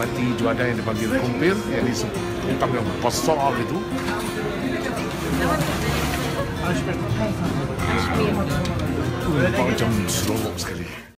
roti juada yang dipanggil kumpir, yang hitam yang besar itu. Macam seronok sekali.